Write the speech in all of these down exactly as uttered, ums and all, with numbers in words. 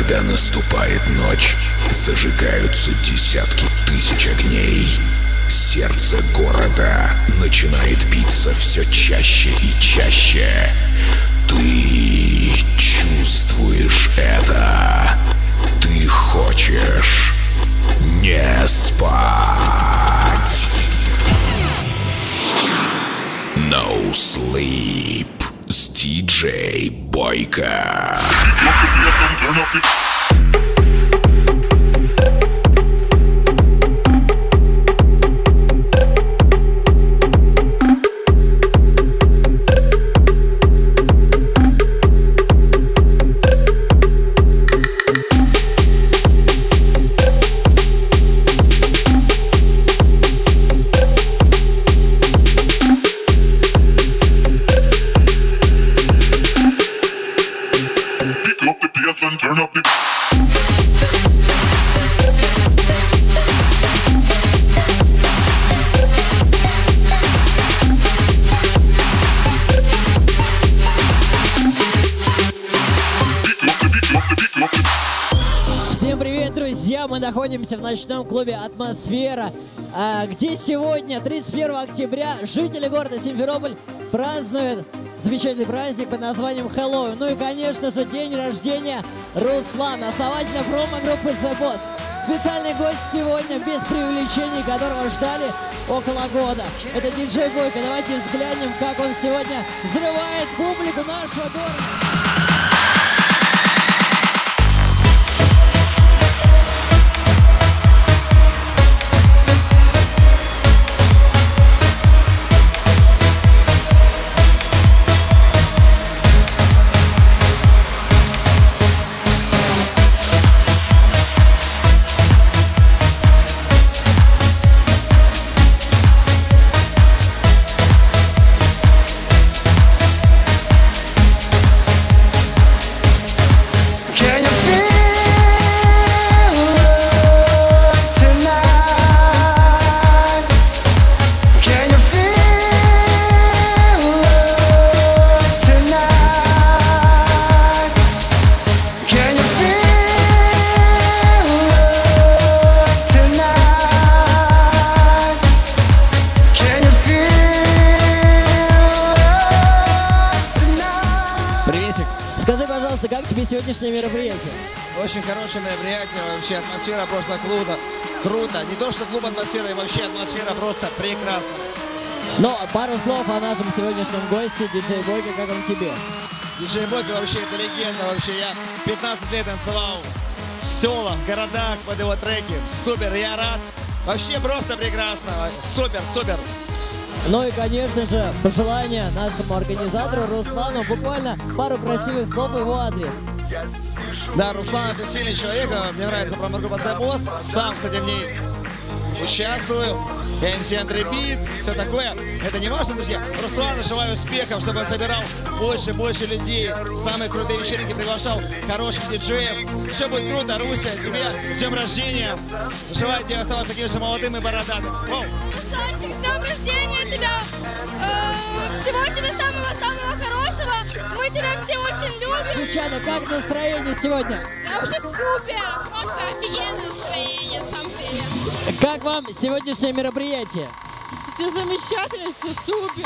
Когда наступает ночь, зажигаются десятки тысяч огней. Сердце города начинает биться все чаще и чаще. Ты чувствуешь это. Ты хочешь не спать. No Sleep с диджей Бойко. And turn up the Всем привет, друзья! Мы находимся в ночном клубе «Атмосфера», где сегодня, тридцать первого октября, жители города Симферополь празднуют замечательный праздник под названием Хэллоуин. Ну и, конечно же, день рождения Руслана, основателя промо-группы The Boss. Специальный гость сегодня, без преувеличений, которого ждали около года. Это диджей Бойко. Давайте взглянем, как он сегодня взрывает публику нашего города. Скажи, пожалуйста, как тебе сегодняшнее мероприятие? Очень хорошее мероприятие, вообще атмосфера просто круто. Круто. Не то, что клуб «Атмосфера», и вообще атмосфера просто прекрасна. Ну, пару слов о нашем сегодняшнем госте, диджей Бойко, как он тебе? Диджей Бойко вообще это легенда. Вообще я пятнадцать лет танцевал в селах, в городах под его треки. Супер, я рад. Вообще просто прекрасно. Супер, супер. Ну и, конечно же, пожелания нашему организатору Руслану, буквально пару красивых слов в его адрес. Да, Руслан — это сильный человек, мне нравится промо-группа The Boss. Сам, кстати, в ней участвую. Я эм си Андрей Бит, все такое. Это не важно, друзья. Руслану желаю успехов, чтобы он собирал больше, больше людей. Самые крутые вечеринки приглашал хороших диджеев. Все будет круто, Руся, тебе с днем рождения. Желаю тебе оставаться таким же молодым и бородатым. Воу. Русланчик, с днем рождения тебя! Э, всего тебе самого-самого хорошего! Мы тебя все очень любим! Девчата, как настроение сегодня? Да вообще супер! Просто офигенное настроение, сам привет! Как вам сегодняшнее мероприятие? Все замечательно, все супер!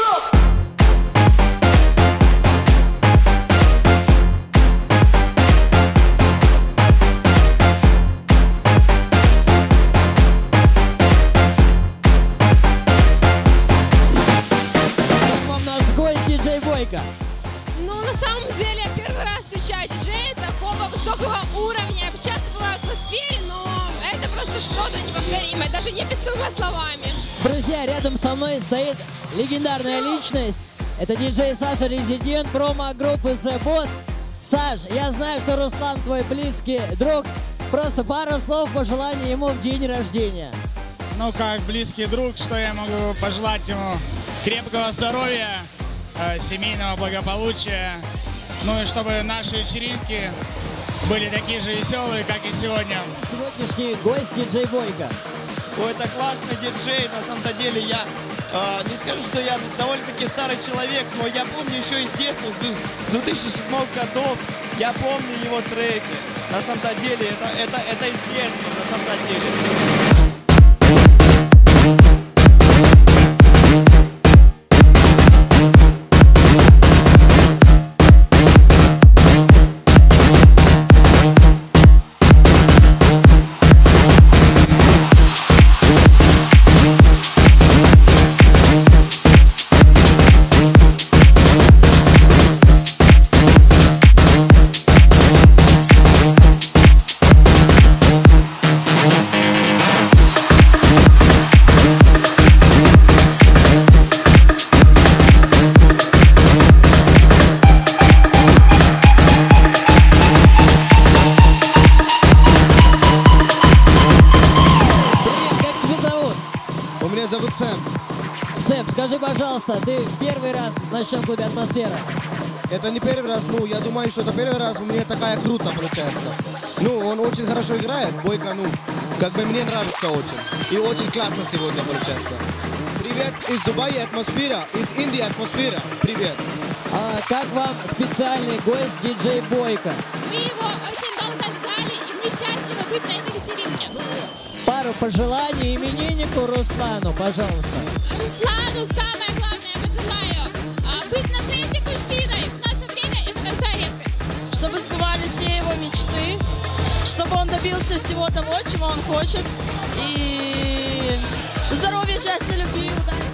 Диджей Бойко. Ну, на самом деле, я первый раз встречаю диджея такого высокого уровня. Я часто бываю в атмосфере, но это просто что-то неповторимое, даже неописуемое словами. Друзья, рядом со мной стоит легендарная личность. Это диджей Саша Резидент, промо-группы The Boss. Саш, я знаю, что Руслан твой близкий друг. Просто пару слов пожеланий ему в день рождения. Ну, как близкий друг, что я могу пожелать ему? Крепкого здоровья, семейного благополучия, ну и чтобы наши вечеринки были такие же веселые, как и сегодня. Сегодняшний гость диджей Бойко. Ой, это классный диджей, на самом-то деле я э, не скажу, что я довольно-таки старый человек, но я помню еще из детства, с две тысячи седьмого годов, я помню его треки. на самом-то деле, это, это, это известно, на самом-то деле. Меня зовут Сэм. Сэм, скажи, пожалуйста, ты первый раз в ночном клубе «Атмосфера»? Это не первый раз, ну, я думаю, что это первый раз, у меня такая круто получается. Ну, он очень хорошо играет, Бойко, ну, как бы мне нравится очень. И очень классно сегодня получается. Привет из Дубая, «Атмосфера», из Индии, «Атмосфера». Привет. А как вам специальный гость диджей Бойко? Мы его очень долго ждали, и мне счастливо быть на этой вечеринке. Пару пожеланий имениннику Руслану, пожалуйста. Руслану самое главное пожелаю а, быть настоящим мужчиной. В наше время это большая редкость. Чтобы сбывались все его мечты, чтобы он добился всего того, чего он хочет. И здоровья, счастья, любви, удачи.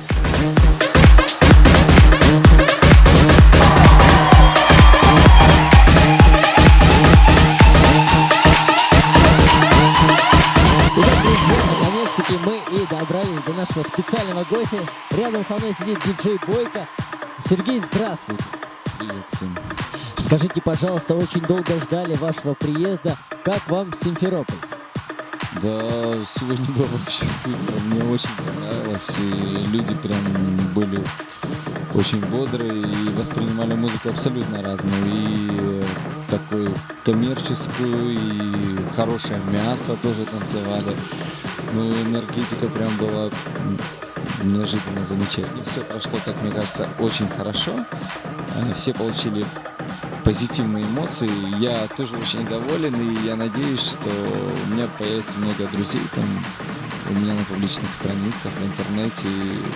Мы и добрались до нашего специального гостя. Рядом со мной сидит диджей Бойко. Сергей, здравствуйте. Привет всем. Скажите, пожалуйста, очень долго ждали вашего приезда. Как вам Симферополь? Да, сегодня было вообще супер. Мне очень понравилось. И люди прям были очень бодрые и воспринимали музыку абсолютно разную. И такую коммерческую, и хорошее мясо тоже танцевали. Ну, энергетика прям была неожиданно замечательная. Все прошло, как мне кажется, очень хорошо. Все получили позитивные эмоции. Я тоже очень доволен, и я надеюсь, что у меня появится много друзей там у меня на публичных страницах, в интернете.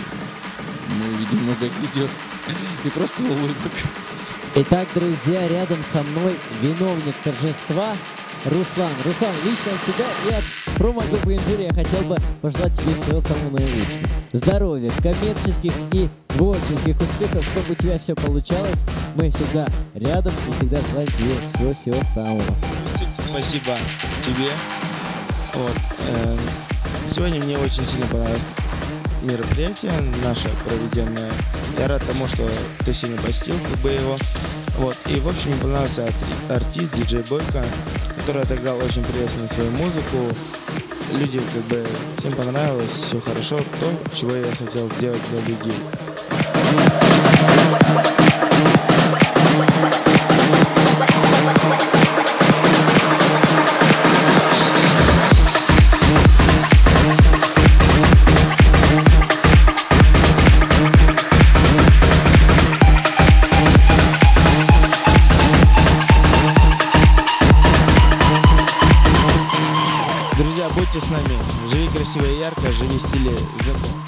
Мы увидим много видео и просто улыбок. Итак, друзья, рядом со мной виновник торжества Руслан. Руслан, лично от себя и от промо-группы «Инжурия» я хотел бы пожелать тебе всего самого наилучшего. Здоровья, коммерческих и творческих успехов, чтобы у тебя все получалось. Мы всегда рядом и всегда желаем тебе всего-всего самого. Спасибо тебе. Вот. Э, сегодня мне очень сильно понравилось мероприятие наше проведенное. Я рад тому, что ты сегодня посетил как бы его. Вот. И в общем мне понравился артист диджей Бойко, который отыграл очень приятно свою музыку. Люди как бы всем понравилось, все хорошо, то, чего я хотел сделать для людей. Друзья, будьте с нами. Живи красиво и ярко, живи в стиле зе.